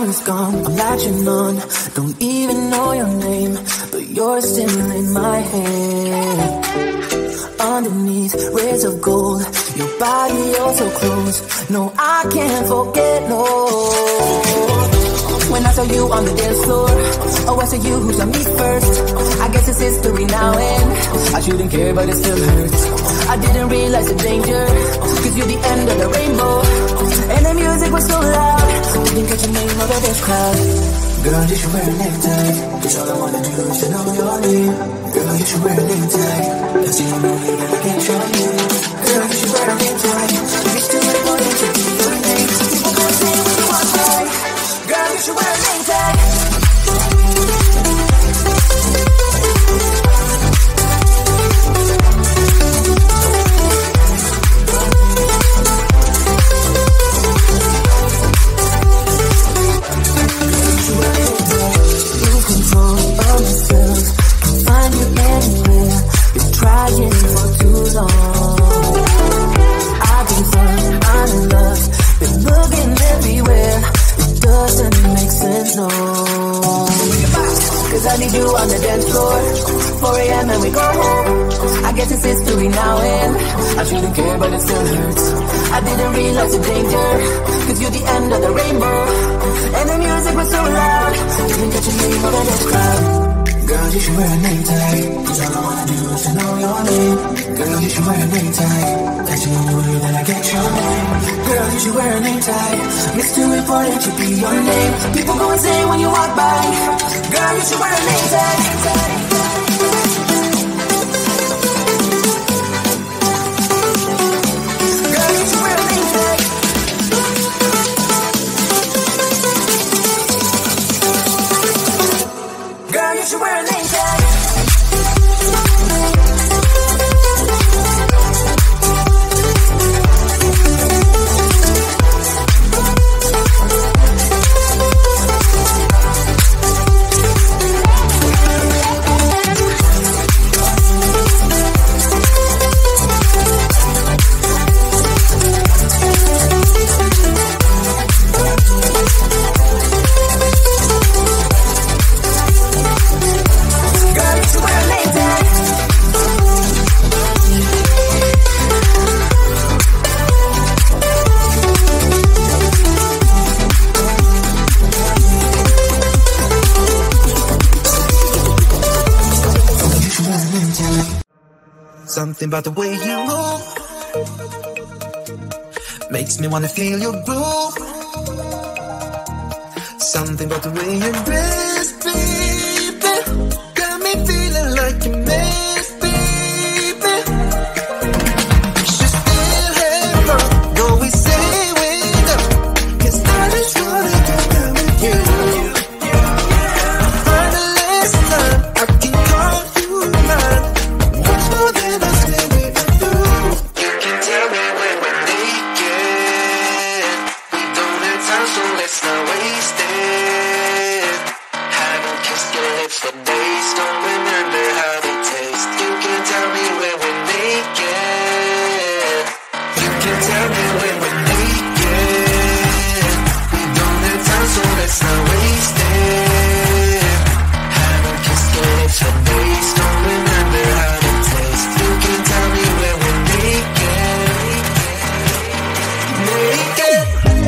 is gone, I'm latching on. Don't even know your name, but you're still in my head. Underneath rays of gold, your body, you're so close. No, I can't forget, no. When I saw you on the dance floor, oh, I saw you who saw me first. I guess it's history now, and I shouldn't care, but it still hurts. I didn't realize the danger, cause you're the end of the rainbow. And the music was so loud, didn't catch the name of this crowd. Girl, you should wear a necktie, cause all I wanna do is to know your name. Girl, you should wear a necktie, cause you know me that I can't show you. Girl, you should wear a necktie, it's too important to be your name. People gonna say when you walk by, girl, you should wear a necktie. I need you on the dance floor, 4 a.m. and we go home. I guess it's history now, and I shouldn't care, but it still hurts. I didn't realize the danger, cause you're the end of the rainbow. And the music was so loud, didn't catch your name over this crowd. Girl, you should wear a necktie, cause all I wanna do is to know your name. Girl, you should wear a necktie, that's the only way that I get your name. Girl, you should wear a necktie, it's too important to be your name. People go insane when you walk by. Girl, you should wear a necktie. Girl, you should wear a necktie. Girl, you should wear a necktie. Something about the way you move makes me wanna feel your groove. Something about the way you dress, baby, got me feeling like a man, baby. Should still have fun, though we say we're done, 'cause I just wanna get down with you. For the last time, I can call you mine. What's more than I say we can do? You can tell me when we're naked. We don't have time, so let's not waste it. Haven't kissed your lips for days, don't remember how they taste. You can tell me when we're naked. You can tell me when we're naked. We don't have time, so let's not waste it. Haven't kissed your lips for days, don't remember how they taste. You can tell me when we're naked. Naked.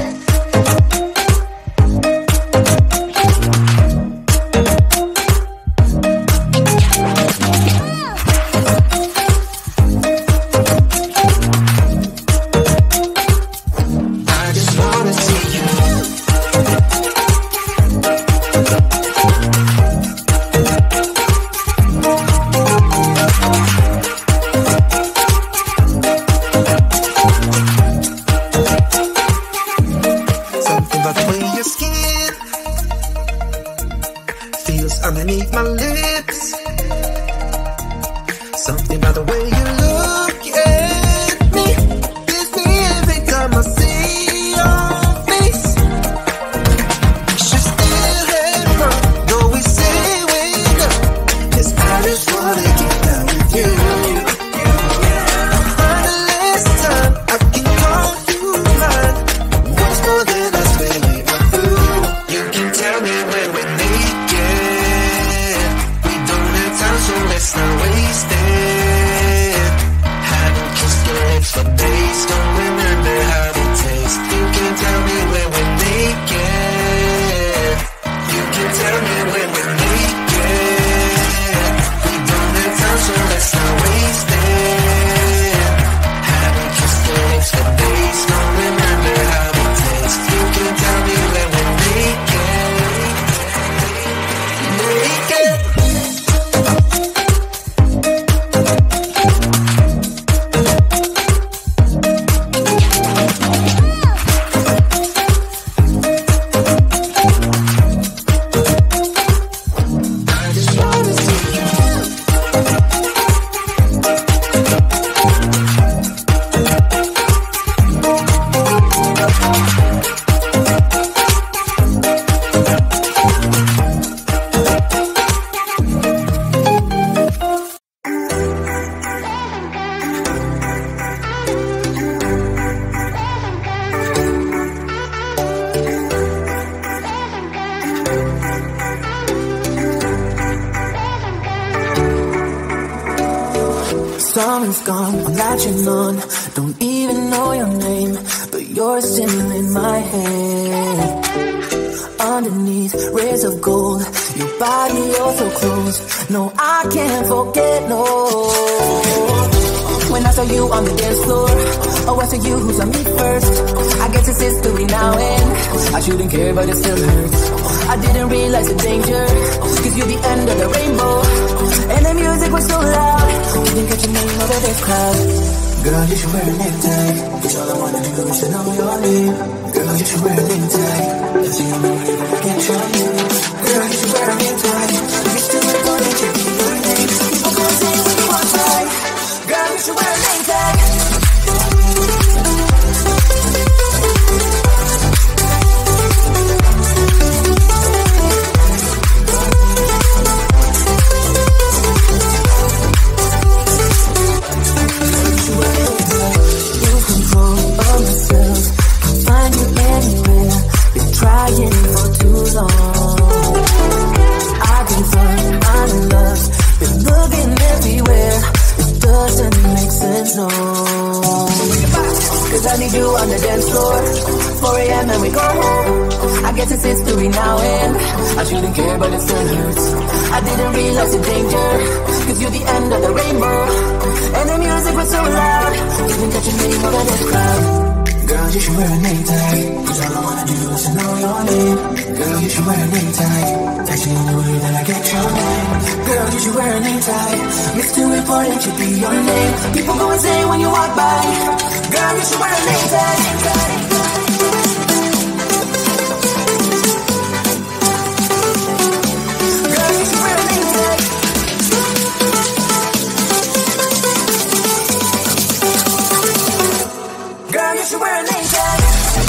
I just wanna see you. Something about the way your skin feels underneath my lips. Something about the way you look at me gets me every time I see your face. Should still have fun, though we say we're done, 'cause I just wanna get down with you. For the last time, I can call you mine. What's more than I say we can do? You Summer's gone, I'm latching on. Don't even know your name, but you're still in my head. Underneath rays of gold, your body, you're so close. No, I can't forget, no. When I saw you on the dance floor, oh, I saw you who saw me first. I guess it's history now, and I shouldn't care, but it still hurts. I didn't realize the danger, cause you're the end of the rainbow. And the music was so loud, didn't get your name over this crowd. Girl, you should wear a name tag, cause all I wanna do is to know your name. Girl, you should wear a name tag, cause you know that I can't show you. Girl, you should wear a name tag, you still ain't gonna check your name. People gonna say when you walk by, girl, you should wear a name tag. Trying for too long. I can find my love, been looking everywhere. It doesn't make sense, no. Cause I need you on the dance floor. 4 a.m. and we go home. I guess it's history now, and I shouldn't care, but it still hurts. I didn't realize the danger, cause you're the end of the rainbow. And the music was so loud, didn't catch your name over this crowd. Girl, you should wear a name tag, cause all I wanna do is to know your name. Girl, you should wear a name tag, text me in the way that I get your name. Girl, you should wear a name tag, it's too important to be your name. People go insane when you walk by. Girl, you should wear a name tag. Girl, you should wear a name tag. Girl, you should wear a name tag.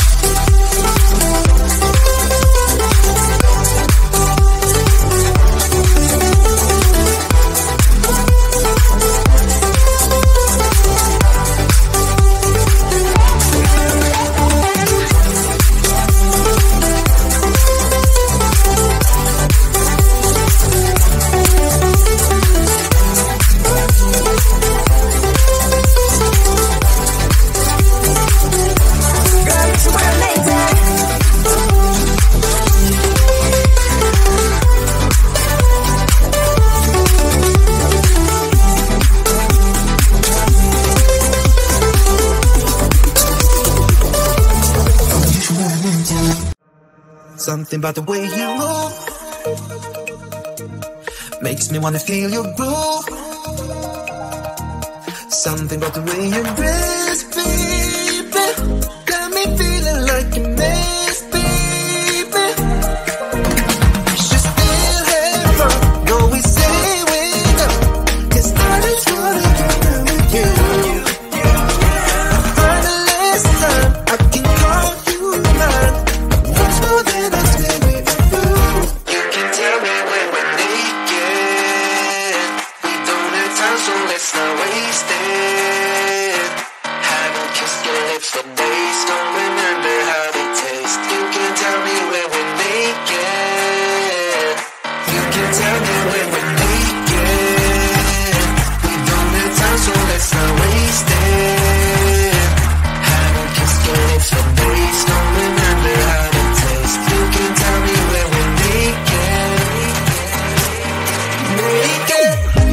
Something about the way you move makes me wanna feel your groove. Something about the way you dress, baby, got me feeling like a mess, baby. Should still have fun, no we say we go, 'cause I just wanna get with you. For the last time I can call you mine. Once more than I stay with you. You can tell me when we're naked. We don't have time, so let's not waste it. Haven't kissed your lips for days, don't remember how they taste. You can tell me when we're naked. You can tell me when we're naked. We don't have time, so let's not waste it. Haven't kissed your lips for days, don't remember how they taste. You can tell me when we're naked. Naked.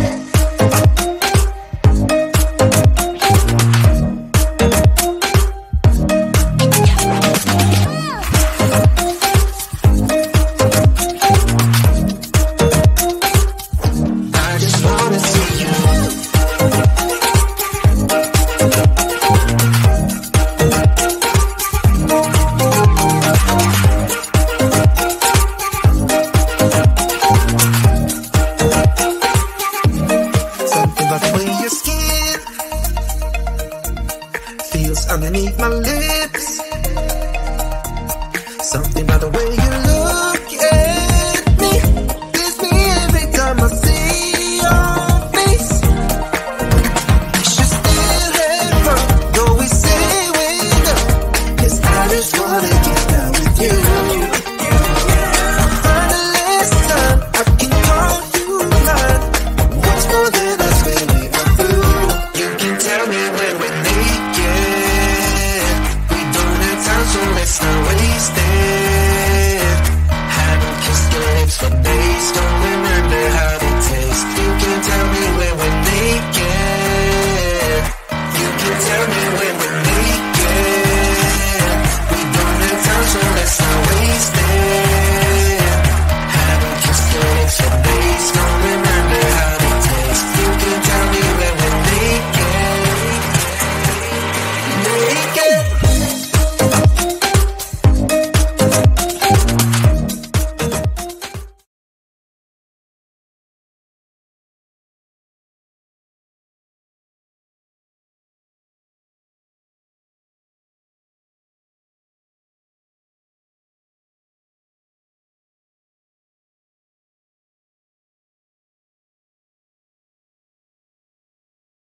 I just wanna see you. Something about the way your skin feels underneath my lips. Something